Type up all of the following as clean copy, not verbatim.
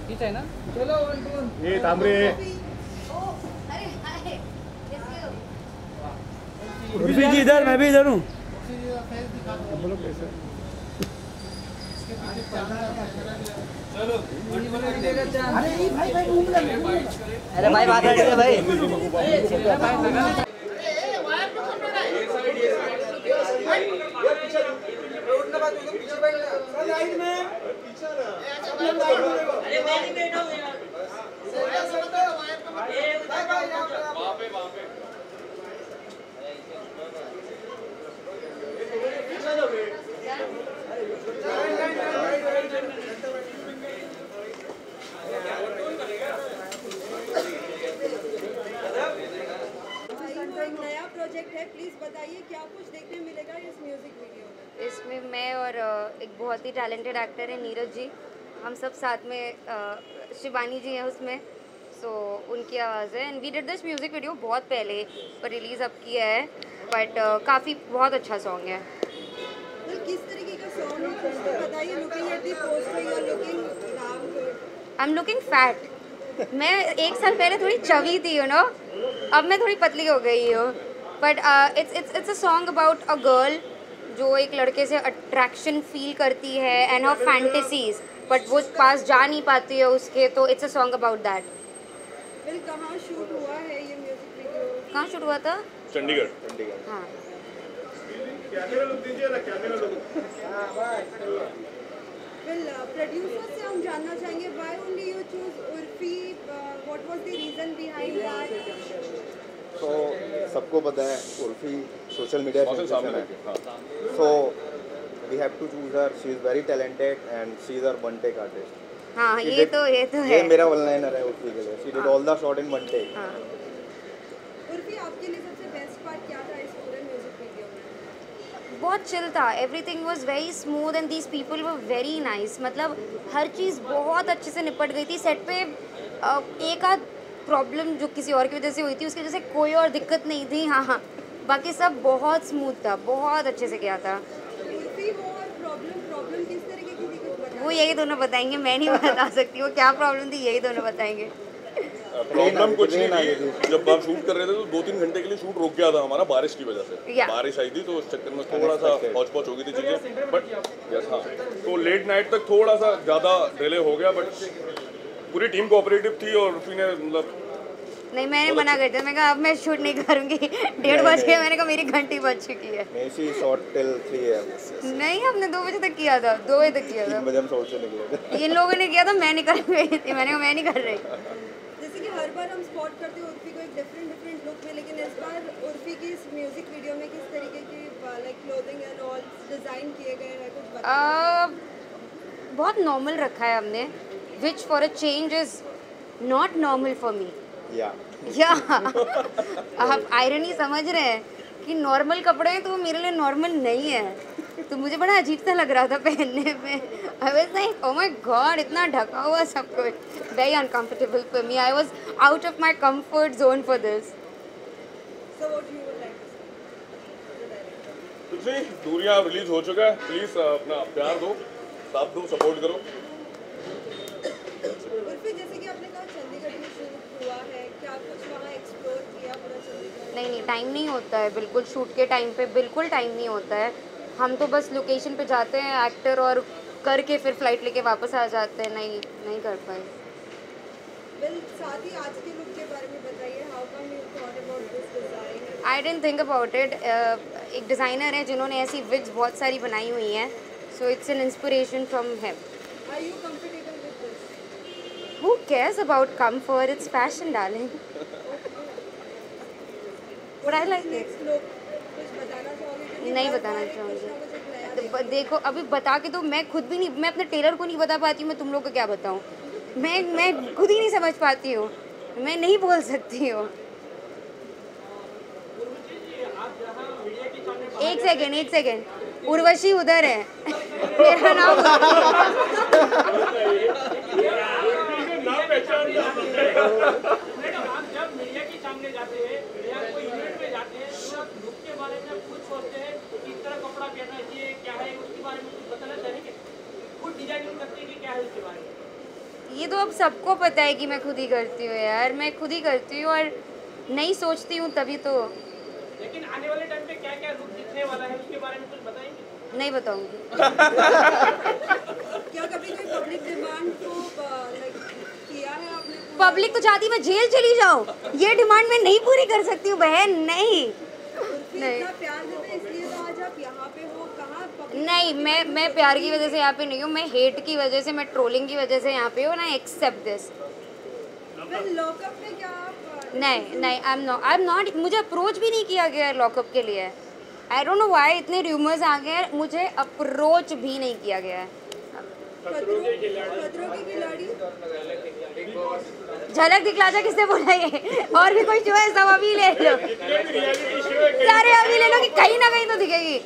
ठीक है ना? चलो ये तांबरे उर्फी जी इधर, मैं भी इधर हूँ। बोलो कैसे चलो अरे भाई भाई घूम ले। अरे भाई बात कर रहे भाई। नया प्रोजेक्ट है, प्लीज बताइए क्या कुछ देखने मिलेगा इस म्यूजिक वीडियो में? इसमें मैं और एक बहुत ही टैलेंटेड एक्टर है नीरज जी, हम सब साथ में, शिवानी जी हैं उसमें, सो उनकी आवाज़ है। And we did this music video बहुत पहले पर रिलीज़ अब किया है, बट काफ़ी बहुत अच्छा सॉन्ग है। किस तरीके का सॉन्ग है कुछ तो बताइए। Looking at the poster you are looking now good. I am looking fat. मैं 1 साल पहले थोड़ी चवी थी, यू नो, अब मैं थोड़ी पतली हो गई हूँ। But it's a song about a girl जो एक लड़के से अट्रैक्शन फील करती है एंड हर फैंटेसीज, बट वो पास जा नहीं पाती है उसके, तो it's a song about that. Well कहाँ शूट हुआ है ये म्यूजिक वीडियो? कहाँ शूट हुआ था? चंडीगढ़। हाँ। वेल प्रोड्यूसर से हम जानना चाहेंगे why only you choose Urfi, what was the reason behind that? तो सबको पता है उर्फी सोशल मीडिया सेंसेशन है, so we have to choose her. She is very talented and she is our one take artist. हाँ ये तो है। ये मेरा वन लाइनर है उर्फी के लिए। She did all the shot in one take. Urfi आपके लिए सबसे बेस्ट पार्ट क्या था इस पूरे म्यूजिक वीडियो में? बहुत चिल था, everything was very smooth and these people were very nice. मतलब हर चीज़ बहुत अच्छे से निपट गई थी सेट पे। एक आध प्रॉब्लम जो किसी और की वजह से हुई थी, उसकी वजह से कोई और दिक्कत नहीं थी। हाँ, बाकी सब बहुत स्मूथ था, बहुत अच्छे से किया था। उर्फी वो और प्रॉब्लम किस तरीके की थी कुछ बताइए। वो यही दोनों बताएंगे, मैं नहीं बता सकती वो क्या प्रॉब्लम थी, यही दोनों बताएंगे। प्रॉब्लम कुछ नहीं थी। जब आप शूट कर रहे थे तो 2-3 घंटे के लिए शूट रुक गया था हमारा बारिश की वजह से। बारिश आई थी तो उस चक्कर में थोड़ा सा हौच पौच हो गई थी चीज़ें, बट यस हाँ, तो लेट नाइट तक थोड़ा सा ज़्यादा डिले हो गया, बट पूरी टीम कोऑपरेटिव थी और उर्फी ने मतलब नहीं, मैंने मना कर दिया, मैं कहा अब मैं शूट नहीं करूँगी। 1:30 बज गए, मैंने कहा मेरी घंटी बज चुकी है। नहीं, शी शॉट टिल 3 AM। नहीं, हमने 2 बजे तक किया था, 2 बजे तक किया था। 3 बजे हम शॉट से निकले थे। इन लोगों ने किया था, मैं निकल गई थी। मैंने कहा मैं नहीं कर रही। जैसे कि हर बार हम स्पॉट करते हैं उर्फी को एक डिफरेंट लुक में, लेकिन इस बार उर्फी की इस म्यूजिक वीडियो में किस तरीके की like clothing and all design किए गए हैं कुछ बताइए। बहुत नॉर्मल रखा है हमने, which for a change is not normal for me. या आप आयरनी समझ रहे हैं कि नॉर्मल कपड़े हैं तो वो मेरे लिए नॉर्मल नहीं है, तो मुझे बड़ा अजीब सा लग रहा था पहनने में। I was like oh my god, इतना ढका हुआ सब कुछ, very uncomfortable for me. I was out of my comfort zone for this. So what you would like to say? कुछ नहीं, दूरियां रिलीज हो चुका है। प्लीज अपना प्यार दो, साथ दो, सपोर्ट करो। उर्फी जैसे कि आपने कहा चंडीगढ़ में शूट हुआ है, क्या कुछ वहाँ एक्सप्लोर किया पूरा चंडीगढ़? नहीं, टाइम नहीं होता है बिल्कुल, शूट के टाइम पे बिल्कुल टाइम नहीं होता है। हम तो बस लोकेशन पे जाते हैं एक्टर और करके फिर फ्लाइट लेके वापस आ जाते हैं। नहीं कर पाए। वेल साथ ही आज के लुक के बारे में बताइए, how come you thought about this design? I didn't think about it. एक डिज़ाइनर है जिन्होंने ऐसी विग्स बहुत सारी बनाई हुई हैं, so it's an inspiration from him. Are you comfortable with this? Who cares about comfort, it's fashion darling. But I like it. Next look कुछ बताना चाहोगे? क्योंकि नहीं हर बताना बार कुछ चाहूँगी। ना कुछ एक नया देखो अभी बता के तो मैं खुद भी नहीं, मैं अपने टेलर को नहीं बता पाती हूँ, मैं तुम लोग को क्या बताऊँ। मैं खुद ही नहीं समझ पाती हूँ, मैं नहीं बोल सकती हूँ। एक सेकेंड, उर्वशी उधर है। मेरा नाम जब मीडिया के सामने जाते हैं या कोई इवेंट में जाते हैं तो लुक के बारे में खुद सोचते हैं किस तरह कपड़ा पहनना चाहिए, क्या है उसके बारे में कुछ बताना चाहेंगे? खुद डिजाइनिंग करते हैं कि क्या है उसके बारे में? ये तो अब सबको पता है कि मैं खुद ही करती हूँ यार, मैं खुद ही करती हूँ और नहीं सोचती हूँ तभी तो। लेकिन आने वाले टाइम पे क्या क्या लुक दिखने वाला है उसके बारे में कुछ बताएंगे? नहीं बताऊंगी। क्या कभी कोई पब्लिक डिमांड को लाइक किया है आपने? पब्लिक तो चाहती मैं जेल चली जाऊँ, ये डिमांड मैं नहीं पूरी कर सकती हूँ बहन, नहीं। नहीं प्यार देते हैं इसलिए तो आज आप यहाँ पे हो, कहाँ public- नहीं, मैं प्यार की वजह से यहाँ पे नहीं हूँ, मैं हेट की वजह से, मैं ट्रोलिंग की वजह से यहाँ पे हूँ, and I accept this. Well, lockup में क्या आप नहीं, आई एम नॉट, मुझे अप्रोच भी नहीं किया गया है लॉकअप के लिए। आई डोंट नो व्हाई इतने र्यूमर्स आ गए हैं, मुझे अप्रोच भी नहीं किया गया है। खतरों के खिलाड़ी झलक दिखला जा किसने बोला ये? और भी कोई शो है सब अभी ले लो, सारे अभी ले लो कि कहीं ना कहीं तो दिखेगी।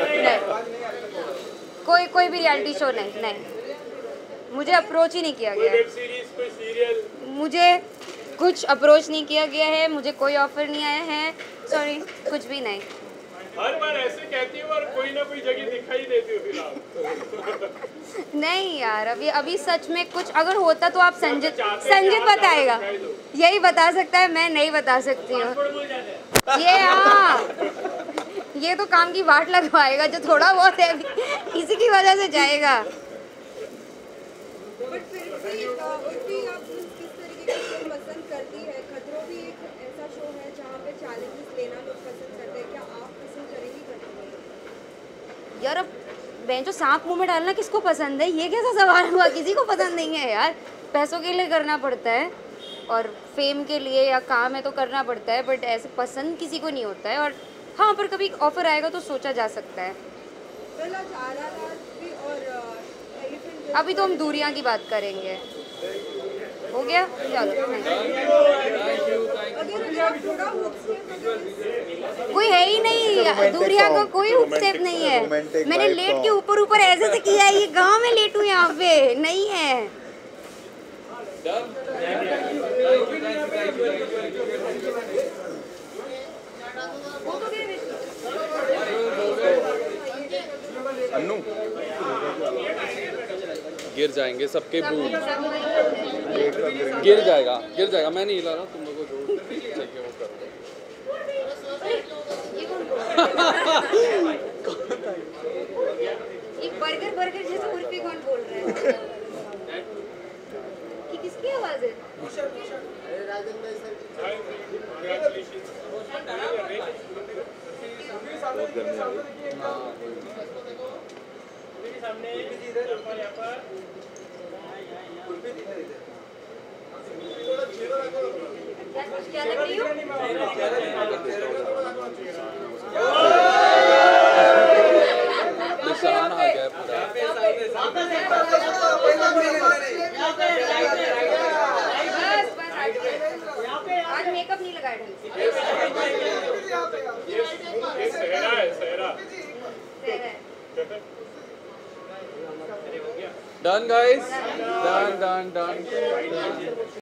नहीं, कोई भी रियलिटी शो नहीं, मुझे अप्रोच ही नहीं किया गया। मुझे कुछ अप्रोच नहीं किया गया है, मुझे कोई ऑफर नहीं आया है, सॉरी, कुछ भी नहीं। हर बार ऐसे कहती हो और कोई ना कोई जगह दिखाई देती हो फिर आप। नहीं यार, अभी सच में कुछ अगर होता तो आप संजित बताएगा, यही बता सकता है, मैं नहीं बता सकती हूँ। ये हाँ, ये तो काम की वाट लगवाएगा, जो थोड़ा बहुत है इसी की वजह से जाएगा। बट फिर भी उर्फी आप किस तरीके की शो पसंद करती है? खतरों भी एक ऐसा शो है जहाँ पे चैलेंजेस लेना लोग पसंद करते हैं, क्या आप पसंद करेंगी खतरों? यार अब बेंचो सांप मुंह में डालना किसको पसंद है? ये कैसा सवाल हुआ? किसी को पसंद नहीं है यार, पैसों के लिए करना पड़ता है और फेम के लिए या काम है तो करना पड़ता है, बट ऐसे पसंद किसी को नहीं होता है। और हाँ, पर कभी ऑफर आएगा तो सोचा जा सकता है। अभी तो हम दूरियां की बात करेंगे। हो गया, चलो। कोई है ही नहीं, दूरियां का कोई हुक स्टेप नहीं है। मैंने लेट के ऊपर ऐसे से किया है, ये गांव में लेट हूँ, यहाँ पे नहीं है। अन्नू गिर जाएंगे सबके बूम, गिर जाएगा। मैं नहीं हिला रहा, तुम लोगों को जो चाहिए वो करो। ये बर्गर जैसे उर्फी कौन बोल रहा है? कि किसकी आवाज है? क्या लग रही हो? निशान आ गया पूरा। आज मेकअप नहीं लगाया ढंग से। Done guys, done.